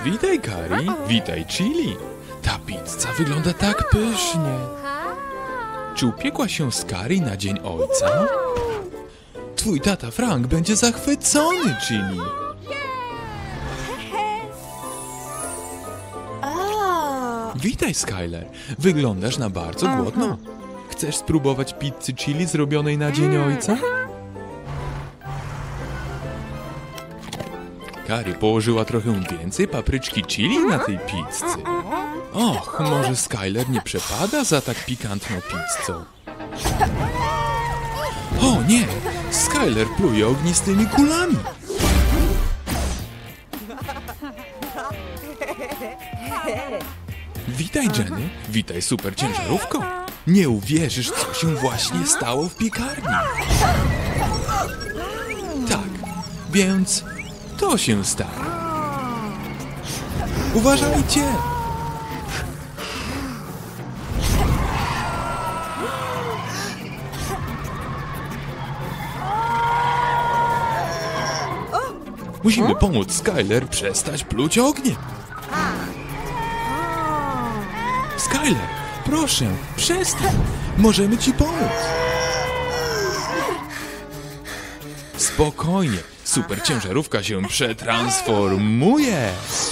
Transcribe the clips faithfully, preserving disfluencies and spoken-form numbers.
Witaj, Kari. Witaj, Chili. Ta pizza wygląda tak pysznie. Czy upiekła się z Kari na Dzień Ojca? Twój tata Frank będzie zachwycony, Chili. Witaj, Skyler. Wyglądasz na bardzo głodną. Chcesz spróbować pizzy chili zrobionej na Dzień Ojca? Kari położyła trochę więcej papryczki chili na tej pizzy. Och, może Skyler nie przepada za tak pikantną pizzą. O nie! Skyler pluje ognistymi kulami. Witaj, Jenny. Witaj, super ciężarówko. Nie uwierzysz, co się właśnie stało w piekarni. Tak, więc to się stało. Uważajcie! Musimy pomóc Skyler przestać pluć ogniem. Skyler, proszę, przestań. Możemy ci pomóc. Spokojnie, super ciężarówka się przetransformuje.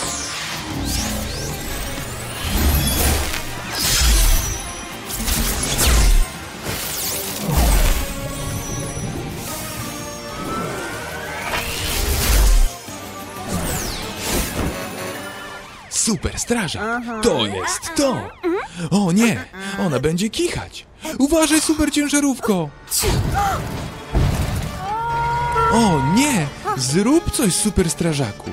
Super strażak, to jest to! O nie, ona będzie kichać! Uważaj, super ciężarówko! O nie, zrób coś, super strażaku!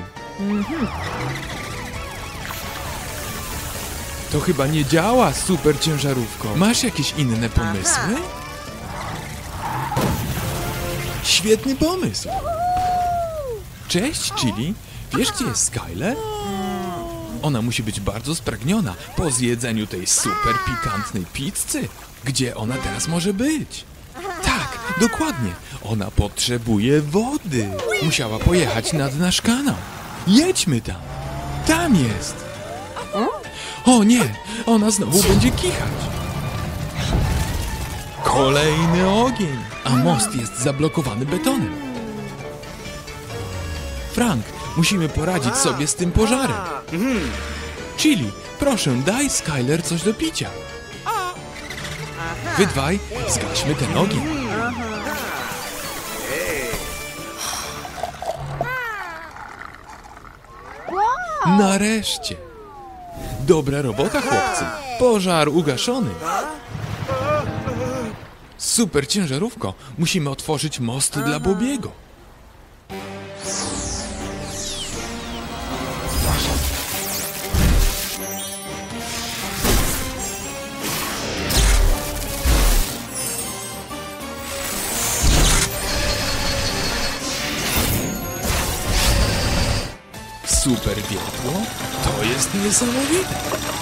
To chyba nie działa, super ciężarówko. Masz jakieś inne pomysły? Świetny pomysł! Cześć, Chili! Wiesz, gdzie jest Skyler? Ona musi być bardzo spragniona po zjedzeniu tej super pikantnej pizzy. Gdzie ona teraz może być? Tak, dokładnie. Ona potrzebuje wody. Musiała pojechać nad nasz kanał. Jedźmy tam. Tam jest. O nie, ona znowu będzie kichać. Kolejny ogień, a most jest zablokowany betonem. Frank, musimy poradzić sobie z tym pożarem. Chili, proszę, daj Skyler coś do picia. Wy dwaj, zgaśmy ten ogień. Nareszcie. Dobra robota, chłopcy. Pożar ugaszony. Super ciężarówko, musimy otworzyć most dla Bobiego. Super wiatło? To jest niesamowite!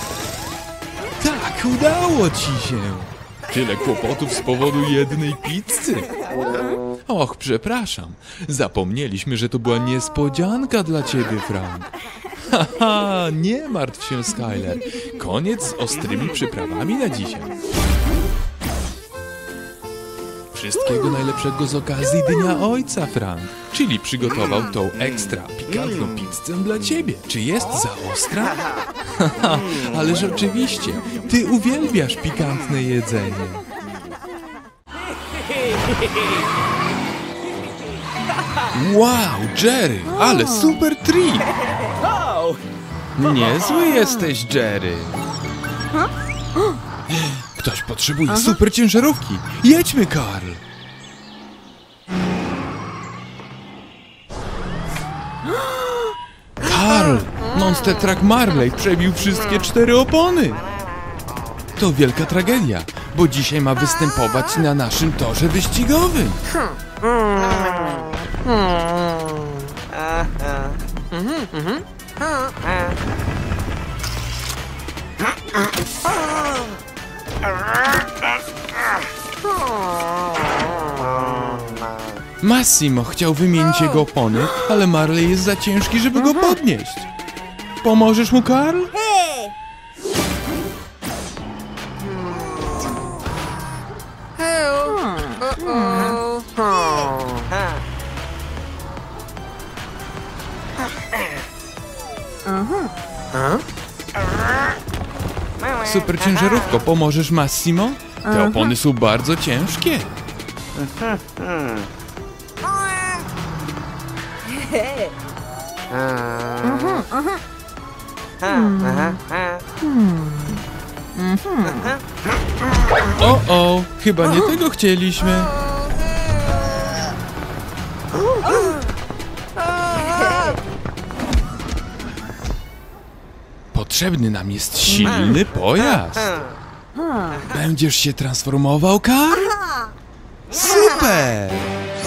Tak, udało ci się! Tyle kłopotów z powodu jednej pizzy! Och, przepraszam. Zapomnieliśmy, że to była niespodzianka dla ciebie, Frank. Haha, nie martw się, Skyler. Koniec z ostrymi przyprawami na dzisiaj. Wszystkiego najlepszego z okazji Dnia Ojca, Frank. Chili przygotował tą ekstra pikantną pizzę dla ciebie. Czy jest za ostra? Haha, ależ oczywiście. Ty uwielbiasz pikantne jedzenie. Wow, Jerry, ale super trik! Niezły jesteś, Jerry. Ktoś potrzebuje super ciężarówki. Jedźmy, Karl. Karl, Monster Truck Marley przebił wszystkie cztery opony. To wielka tragedia, bo dzisiaj ma występować na naszym torze wyścigowym. Massimo chciał wymienić jego opony, ale Marley jest za ciężki, żeby go podnieść. Pomożesz mu, Karl? Hey! Super ciężarówko, pomożesz Massimo? Te opony są bardzo ciężkie. O, o, chyba nie tego chcieliśmy. Potrzebny nam jest silny pojazd. Będziesz się transformował, Karl? Super!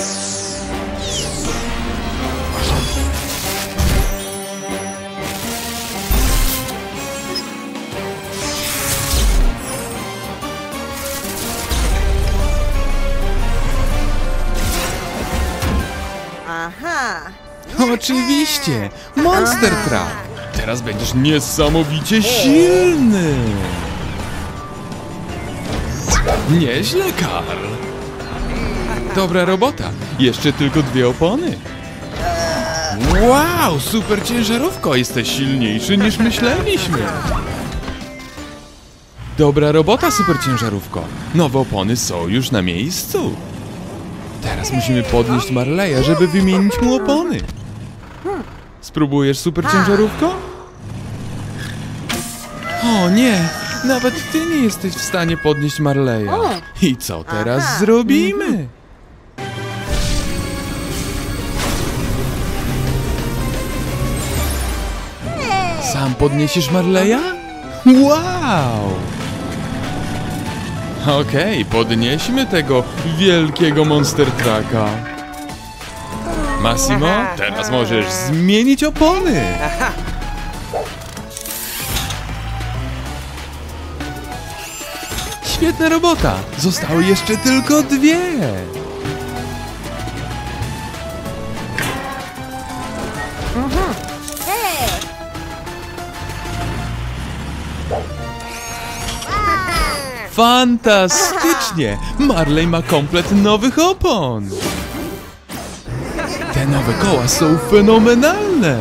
Aha! Oczywiście! Monster Truck! Teraz będziesz niesamowicie silny! Nieźle, Karl! Dobra robota! Jeszcze tylko dwie opony! Wow! Super ciężarówko! Jesteś silniejszy niż myśleliśmy! Dobra robota, super ciężarówko! Nowe opony są już na miejscu! Teraz musimy podnieść Marleya, żeby wymienić mu opony! Spróbujesz, super ciężarówko? O nie! Nawet ty nie jesteś w stanie podnieść Marleya. I co teraz Aha. zrobimy? Sam podniesiesz Marleya? Wow! Okej, podnieśmy tego wielkiego Monster Trucka. Massimo, teraz możesz zmienić opony. Świetna robota! Zostały jeszcze tylko dwie! Hey! Fantastycznie! Marley ma komplet nowych opon! Te nowe koła są fenomenalne!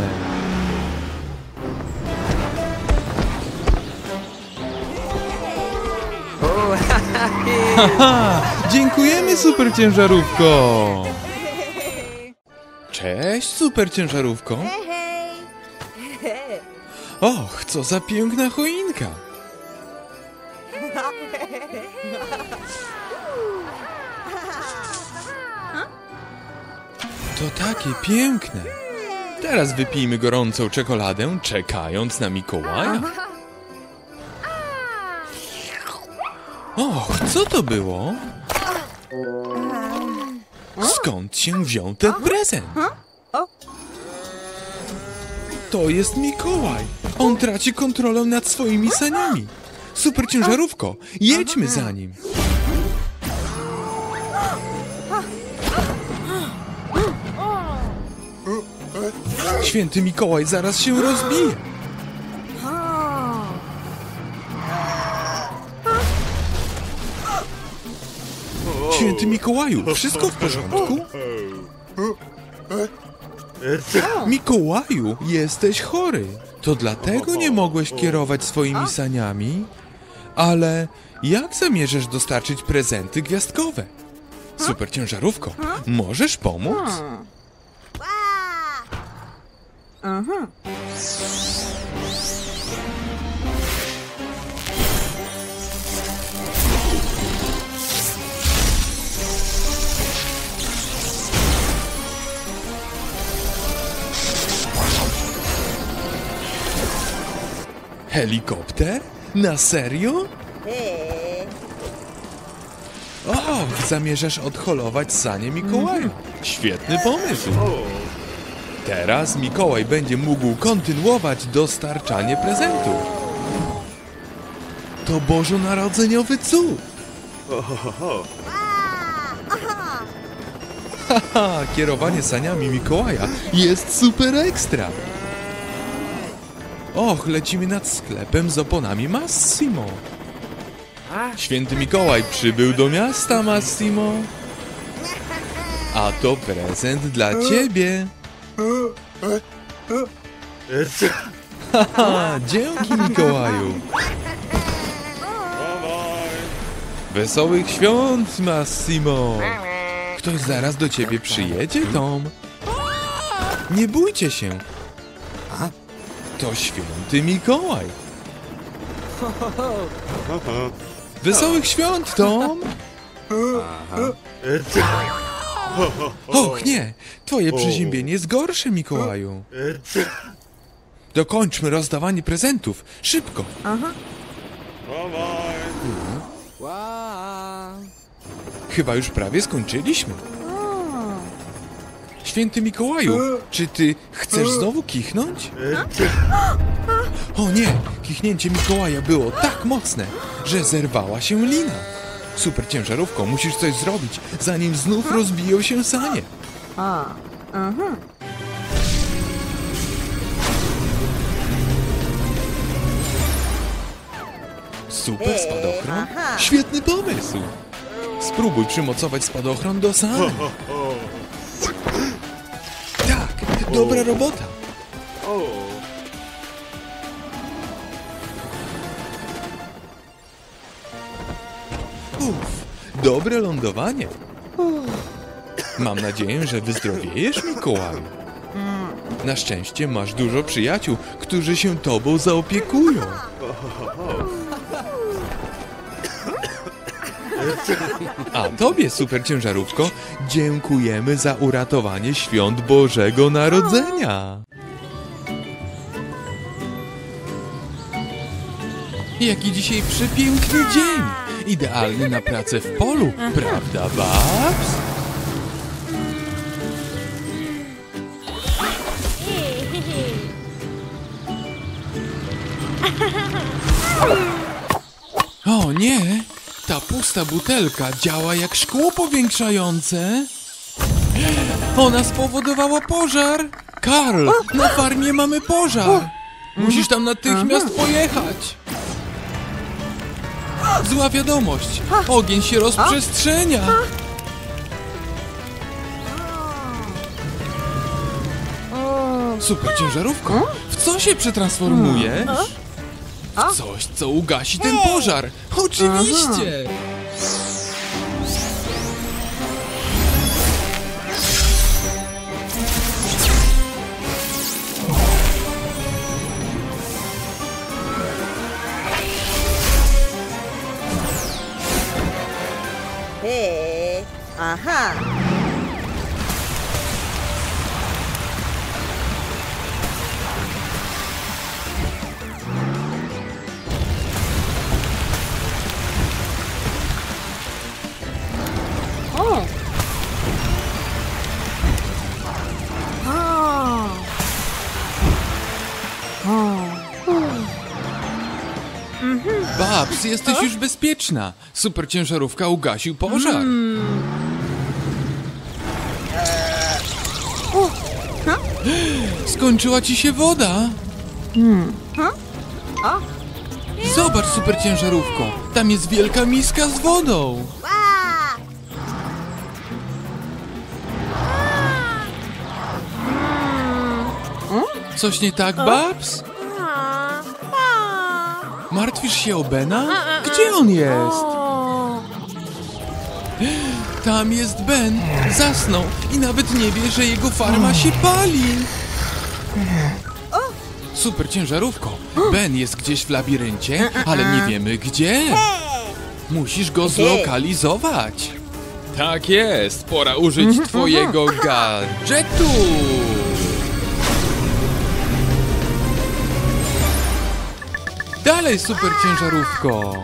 Haha! Dziękujemy, super ciężarówko! Cześć, super ciężarówko! Hey! Hey! Och, co za piękna choinka! To takie piękne! Teraz wypijmy gorącą czekoladę, czekając na Mikołaja. Och, co to było? Skąd się wziął ten prezent? To jest Mikołaj! On traci kontrolę nad swoimi saniami. Super ciężarówko, jedźmy za nim. Święty Mikołaj zaraz się rozbije. Święty Mikołaju, wszystko w porządku? Mikołaju, jesteś chory. To dlatego nie mogłeś kierować swoimi saniami? Ale jak zamierzasz dostarczyć prezenty gwiazdkowe? Super ciężarówko, możesz pomóc? Helikopter? Na serio? Hey! Och, zamierzasz odholować sanie Mikołaja. Świetny pomysł. Teraz Mikołaj będzie mógł kontynuować dostarczanie prezentów. To bożonarodzeniowy cud. Haha, kierowanie saniami Mikołaja jest super ekstra. Och, lecimy nad sklepem z oponami Massimo. Święty Mikołaj przybył do miasta, Massimo. A to prezent dla ciebie. Haha, dzięki Mikołaju. Wesołych świąt, Massimo. Ktoś zaraz do ciebie przyjedzie, Tom. Nie bójcie się. To święty Mikołaj. Wesołych świąt, Tom. Och nie, twoje przeziębienie jest gorsze, Mikołaju. Dokończmy rozdawanie prezentów. Szybko. Chyba już prawie skończyliśmy. Święty Mikołaju, czy ty chcesz znowu kichnąć? O nie, kichnięcie Mikołaja było tak mocne, że zerwała się lina. Super ciężarówko, musisz coś zrobić, zanim znów rozbiją się sanie. A, aha. Super spadochron? Świetny pomysł! Spróbuj przymocować spadochron do sani. Tak, dobra robota. Uff, dobre lądowanie. Mam nadzieję, że wyzdrowiejesz, Mikołaju. Na szczęście masz dużo przyjaciół, którzy się tobą zaopiekują. A tobie, super ciężarówko, dziękujemy za uratowanie świąt Bożego Narodzenia. Jaki dzisiaj przepiękny dzień! Idealny na pracę w polu, prawda, Babs? O nie! Ta pusta butelka działa jak szkło powiększające. Ona spowodowała pożar! Karl, na farmie mamy pożar! Musisz tam natychmiast pojechać! Zła wiadomość! Ogień się rozprzestrzenia! Super ciężarówko! W co się przetransformujesz? W coś, co ugasi ten pożar! Oczywiście! Hej, aha. O. Babs, jesteś już bezpieczna. Super ciężarówka ugasił pożar. Skończyła ci się woda. Zobacz, super ciężarówko. Tam jest wielka miska z wodą. Coś nie tak, Babs? Martwisz się o Bena? Gdzie on jest? Tam jest Ben. Zasnął i nawet nie wie, że jego farma się pali. Super ciężarówko. Ben jest gdzieś w labiryncie, ale nie wiemy gdzie. Musisz go zlokalizować. Tak jest. Pora użyć twojego gadżetu. Dalej, super ciężarówko!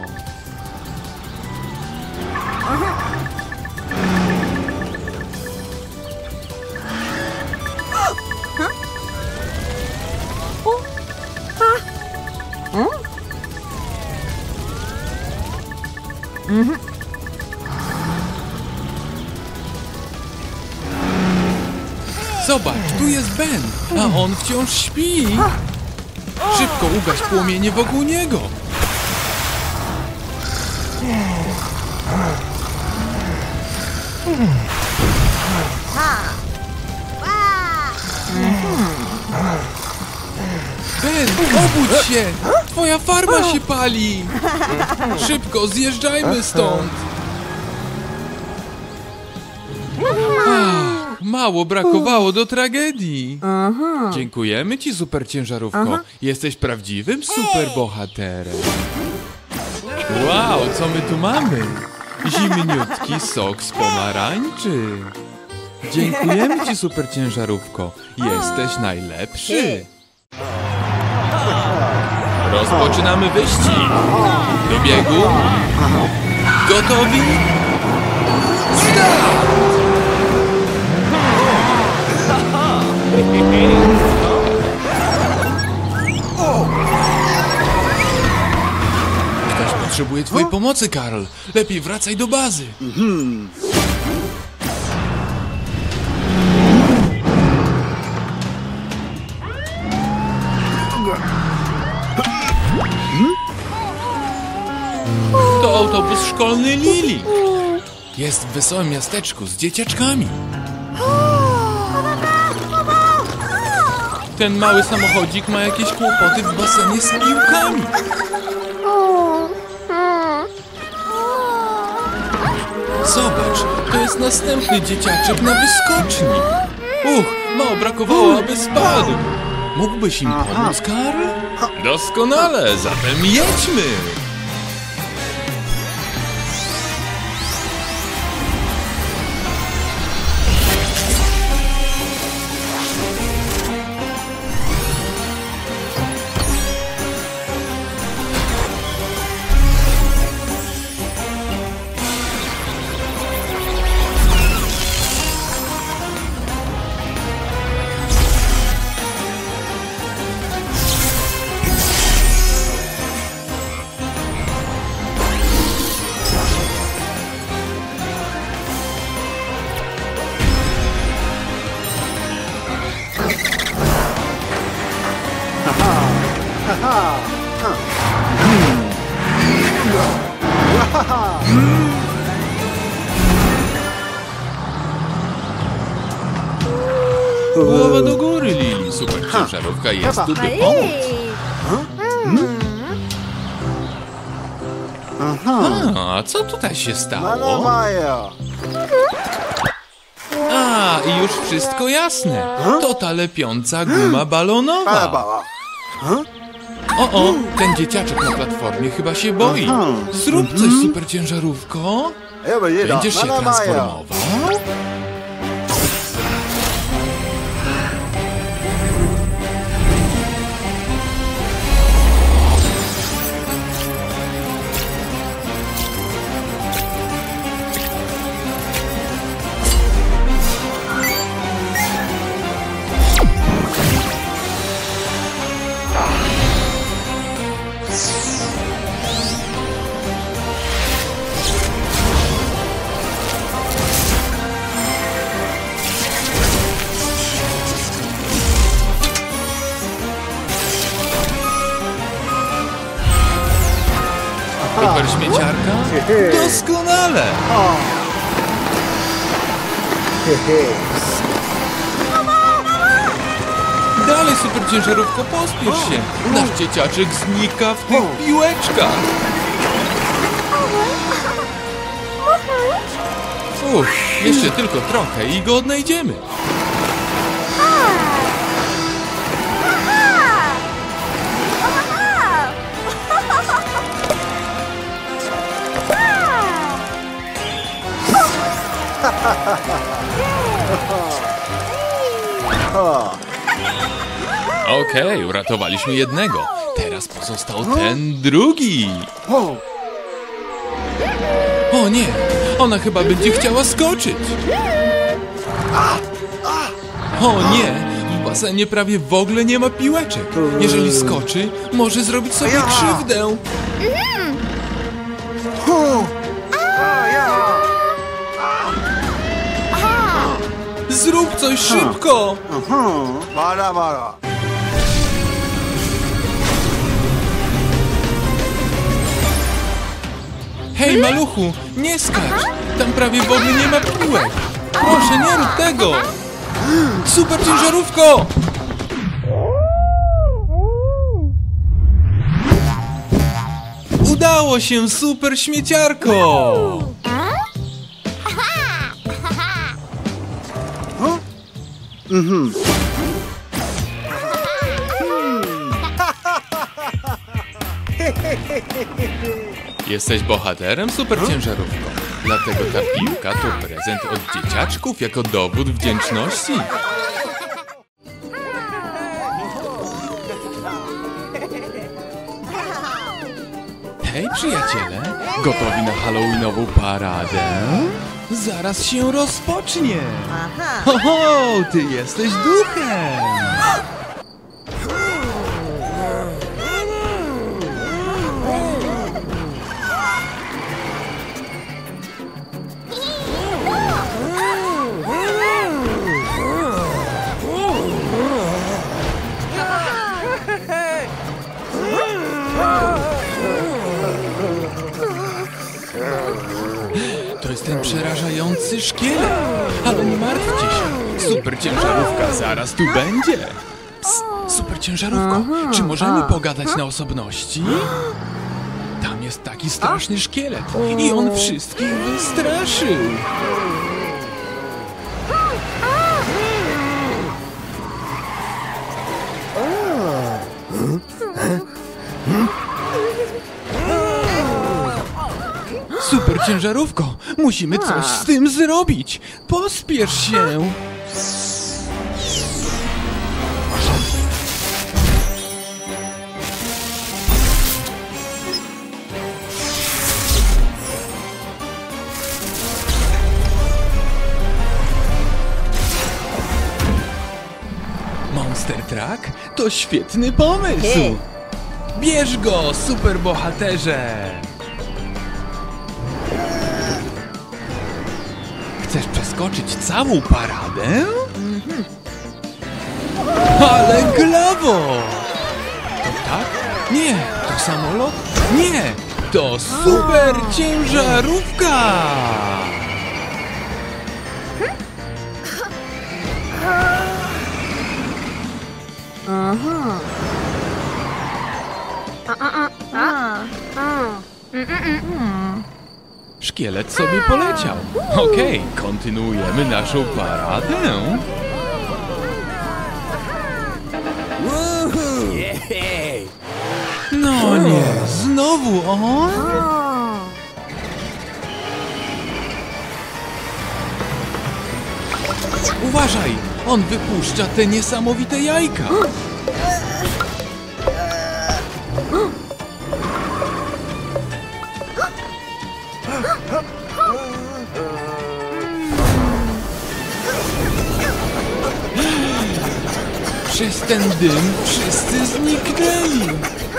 Zobacz, tu jest Ben, a on wciąż śpi. Szybko ugaś płomienie wokół niego! Ben, obudź się! Twoja farma się pali! Szybko, zjeżdżajmy stąd! Ach, mało brakowało do tragedii! Dziękujemy ci, super ciężarówko. Jesteś prawdziwym superbohaterem. Wow, co my tu mamy? Zimniutki sok z pomarańczy. Dziękujemy ci, super ciężarówko. Jesteś najlepszy. Rozpoczynamy wyścig. Do biegu. Gotowi? Start! Ktoś potrzebuje twojej pomocy, Karl. Lepiej wracaj do bazy. To autobus szkolny Lili. Jest w wesołym miasteczku z dzieciaczkami. Ten mały samochodzik ma jakieś kłopoty w basenie z piłkami. Zobacz, to jest następny dzieciaczek na wyskoczni. Uch, mało brakowało, aby spadł. Mógłbyś im pomóc, Karl? Doskonale, zatem jedźmy! Głowa do góry, Lili. Super ciężarówka jest tu, by pomóc. A, co tutaj się stało? A, i już wszystko jasne. To ta lepiąca guma balonowa. O, o, ten dzieciaczek na platformie chyba się boi. Zrób coś, super ciężarówko. Będziesz się transformował? Super śmieciarka? Doskonale! Dalej, super ciężarówko, pospiesz się! Nasz dzieciaczek znika w tych piłeczkach! Uff, jeszcze tylko trochę i go odnajdziemy! Okej, okay, uratowaliśmy jednego. Teraz pozostał ten drugi. O nie, ona chyba będzie chciała skoczyć. O nie, w basenie prawie w ogóle nie ma piłeczek. Jeżeli skoczy, może zrobić sobie krzywdę. Zrób coś szybko! Hej, maluchu, nie skacz! Tam prawie w ogóle nie ma piłek! Proszę, nie rób tego! Super ciężarówko! Udało się, super śmieciarko! Jesteś bohaterem, super ciężarówko. Dlatego ta piłka to prezent od dzieciaczków jako dowód wdzięczności. Hej, przyjaciele! Gotowi na halloweenową paradę? Zaraz się rozpocznie! Aha. Ho, ho, ty jesteś duchem! To jest ten przerażający szkielet. Ale nie martwcie się. Super ciężarówka zaraz tu będzie. Ps, super ciężarówko, czy możemy pogadać na osobności? Tam jest taki straszny szkielet i on wszystkich wystraszył. Super ciężarówko, musimy coś z tym zrobić. Pospiesz się. Monster Truck to świetny pomysł. Hej. Bierz go, super bohaterze. Chcesz przeskoczyć całą paradę? Ale glawo! To tak? Nie, to samolot? Nie, to super ciężarówka! Aha. Szkielet sobie poleciał. Okej, kontynuujemy naszą paradę. No nie, znowu on? Uważaj, on wypuszcza te niesamowite jajka. Przez ten dym wszyscy zniknęli.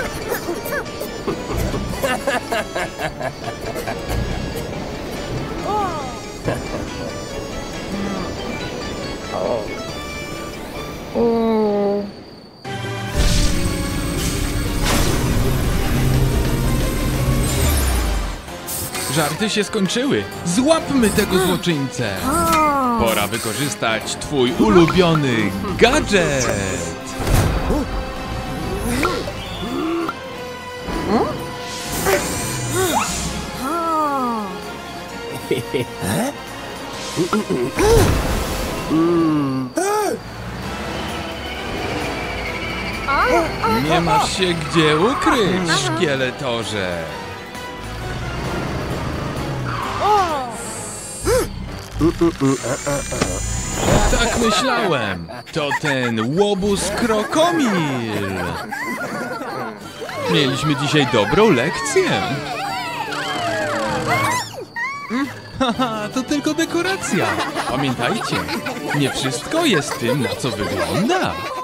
Żarty się skończyły. Złapmy tego złoczyńcę. Pora wykorzystać twój ulubiony gadżet. Nie masz się gdzie ukryć, szkieletorze. Tak myślałem. To ten łobuz Krokomil. Mieliśmy dzisiaj dobrą lekcję. Haha, to tylko dekoracja. Pamiętajcie, nie wszystko jest tym, na co wygląda.